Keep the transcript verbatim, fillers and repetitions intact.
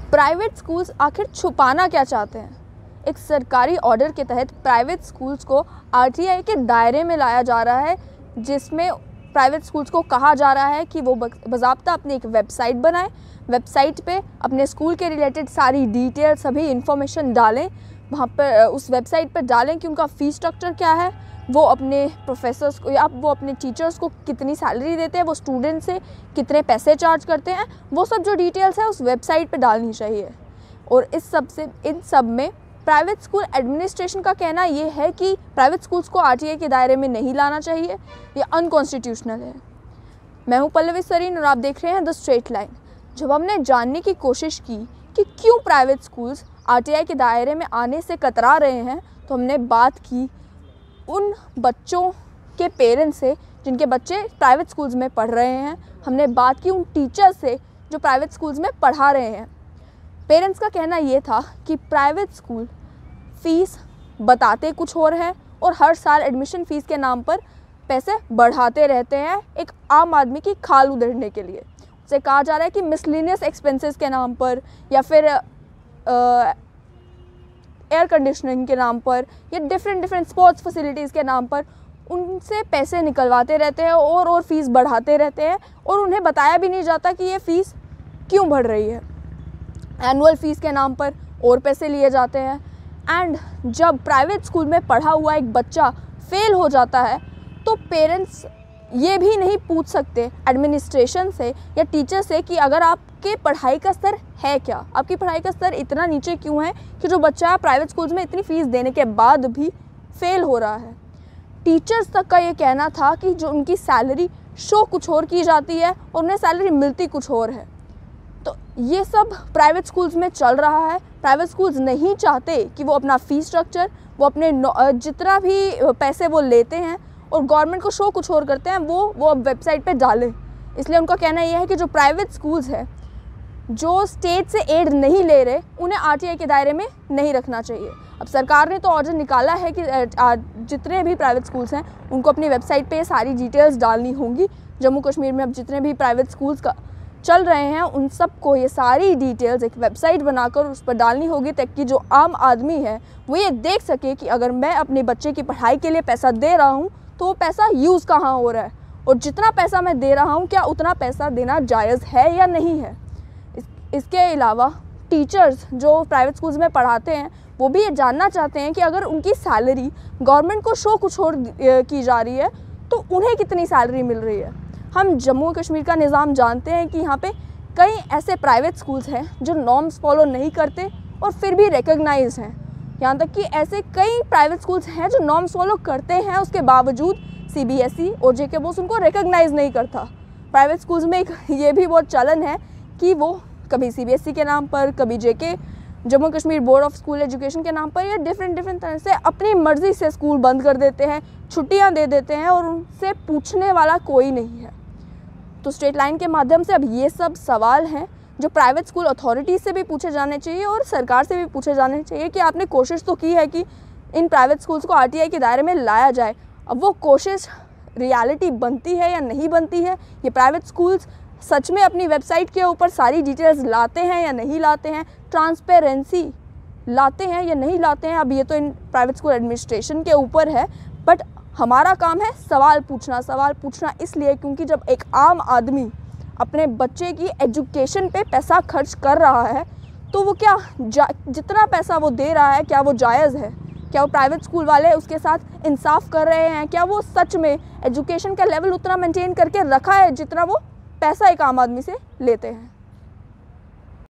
Private schools आखिर छुपाना क्या चाहते हैं? एक सरकारी ऑर्डर के तहत प्राइवेट स्कूल्स को आर टी आई के दायरे में लाया जा रहा है, जिसमें प्राइवेट स्कूल्स को कहा जा रहा है कि वो बाकायदा अपनी एक वेबसाइट बनाएं, वेबसाइट पे अपने स्कूल के रिलेटेड सारी डिटेल, सभी इन्फॉर्मेशन डालें, वहाँ पर उस वेबसाइट पर डालें कि उनका फ़ीस स्ट्रक्चर क्या है, वो अपने प्रोफेसर्स को या वो अपने टीचर्स को कितनी सैलरी देते हैं, वो स्टूडेंट से कितने पैसे चार्ज करते हैं, वो सब जो डिटेल्स है उस वेबसाइट पे डालनी चाहिए। और इस सब से इन सब में प्राइवेट स्कूल एडमिनिस्ट्रेशन का कहना ये है कि प्राइवेट स्कूल्स को आर टी आई के दायरे में नहीं लाना चाहिए, ये अनकॉन्स्टिट्यूशनल है। मैं हूँ पल्लवी सरीन और आप देख रहे हैं द स्ट्रेट लाइन। जब हमने जानने की कोशिश की कि क्यों private schools R T I के दायरे में आने से कतरा रहे हैं, तो हमने बात की उन बच्चों के पेरेंट्स से जिनके बच्चे प्राइवेट स्कूल्स में पढ़ रहे हैं। हमने बात की उन टीचर्स से जो प्राइवेट स्कूल्स में पढ़ा रहे हैं। पेरेंट्स का कहना ये था कि प्राइवेट स्कूल फ़ीस बताते कुछ और है और हर साल एडमिशन फ़ीस के नाम पर पैसे बढ़ाते रहते हैं, एक आम आदमी की खाल उधेड़ने के लिए। उसे कहा जा रहा है कि मिसलिनियस एक्सपेंसेस के नाम पर या फिर एयर कंडीशनिंग के नाम पर या डिफरेंट डिफरेंट स्पोर्ट्स फैसिलिटीज़ के नाम पर उनसे पैसे निकलवाते रहते हैं और और फीस बढ़ाते रहते हैं, और उन्हें बताया भी नहीं जाता कि ये फ़ीस क्यों बढ़ रही है। एनुअल फ़ीस के नाम पर और पैसे लिए जाते हैं। एंड जब प्राइवेट स्कूल में पढ़ा हुआ एक बच्चा फेल हो जाता है तो पेरेंट्स ये भी नहीं पूछ सकते एडमिनिस्ट्रेशन से या टीचर से कि अगर आपके पढ़ाई का स्तर है क्या, आपकी पढ़ाई का स्तर इतना नीचे क्यों है कि जो बच्चा प्राइवेट स्कूल्स में इतनी फ़ीस देने के बाद भी फेल हो रहा है। टीचर्स तक का ये कहना था कि जो उनकी सैलरी शो कुछ और की जाती है और उन्हें सैलरी मिलती कुछ और है। तो ये सब प्राइवेट स्कूल्स में चल रहा है। प्राइवेट स्कूल्स नहीं चाहते कि वो अपना फ़ीस स्ट्रक्चर, वो अपने जितना भी पैसे वो लेते हैं और गवर्नमेंट को शो कुछ और करते हैं, वो वो अब वेबसाइट पे डालें। इसलिए उनका कहना यह है कि जो प्राइवेट स्कूल्स है जो स्टेट से एड नहीं ले रहे, उन्हें आर टी आई के दायरे में नहीं रखना चाहिए। अब सरकार ने तो ऑर्डर निकाला है कि जितने भी प्राइवेट स्कूल्स हैं उनको अपनी वेबसाइट पे ये सारी डिटेल्स डालनी होंगी। जम्मू कश्मीर में अब जितने भी प्राइवेट स्कूल्स का चल रहे हैं उन सबको ये सारी डिटेल्स एक वेबसाइट बनाकर उस पर डालनी होगी, ताकि जो आम आदमी है वो ये देख सके कि अगर मैं अपने बच्चे की पढ़ाई के लिए पैसा दे रहा हूँ तो वो पैसा यूज़ कहाँ हो रहा है, और जितना पैसा मैं दे रहा हूँ क्या उतना पैसा देना जायज़ है या नहीं है। इस, इसके अलावा टीचर्स जो प्राइवेट स्कूल्स में पढ़ाते हैं वो भी ये जानना चाहते हैं कि अगर उनकी सैलरी गवर्नमेंट को शो कुछ और की जा रही है तो उन्हें कितनी सैलरी मिल रही है। हम जम्मू कश्मीर का निज़ाम जानते हैं कि यहाँ पे कई ऐसे प्राइवेट स्कूल्स हैं जो नॉर्म्स फॉलो नहीं करते और फिर भी रिकग्नाइज हैं। यहाँ तक कि ऐसे कई प्राइवेट स्कूल्स हैं जो नॉर्म्स फॉलो करते हैं, उसके बावजूद सी बी एस ई और जे के बोर्ड उनको रिकग्नाइज नहीं करता। प्राइवेट स्कूल्स में एक ये भी बहुत चलन है कि वो कभी सी बी एस ई के नाम पर, कभी J K Jammu Kashmir board of school education के नाम पर या डिफरेंट डिफरेंट तरह से अपनी मर्ज़ी से स्कूल बंद कर देते हैं, छुट्टियाँ दे देते हैं और उनसे पूछने वाला कोई नहीं है। तो स्ट्रेट लाइन के माध्यम से अब ये सब सवाल हैं जो प्राइवेट स्कूल अथॉरिटीज़ से भी पूछे जाने चाहिए और सरकार से भी पूछे जाने चाहिए कि आपने कोशिश तो की है कि इन प्राइवेट स्कूल्स को आर टी आई के दायरे में लाया जाए, अब वो कोशिश रियलिटी बनती है या नहीं बनती है, ये प्राइवेट स्कूल्स सच में अपनी वेबसाइट के ऊपर सारी डिटेल्स लाते हैं या नहीं लाते हैं, ट्रांसपेरेंसी लाते हैं या नहीं लाते हैं, अब ये तो इन प्राइवेट स्कूल एडमिनिस्ट्रेशन के ऊपर है। बट हमारा काम है सवाल पूछना। सवाल पूछना इसलिए क्योंकि जब एक आम आदमी अपने बच्चे की एजुकेशन पे पैसा खर्च कर रहा है तो वो क्या जितना पैसा वो दे रहा है क्या वो जायज़ है, क्या वो प्राइवेट स्कूल वाले उसके साथ इंसाफ कर रहे हैं, क्या वो सच में एजुकेशन का लेवल उतना मेंटेन करके रखा है जितना वो पैसा एक आम आदमी से लेते हैं।